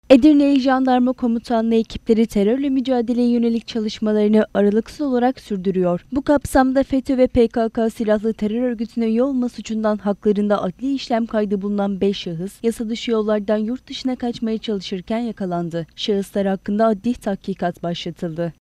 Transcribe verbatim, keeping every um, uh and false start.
Edirne İl Jandarma Komutanlığı ekipleri terörle mücadeleye yönelik çalışmalarını aralıksız olarak sürdürüyor. Bu kapsamda FETÖ ve P K K silahlı terör örgütüne üye olma suçundan haklarında adli işlem kaydı bulunan beş şahıs, yasa dışı yollardan yurt dışına kaçmaya çalışırken yakalandı. Şahıslar hakkında adli tahkikat başlatıldı.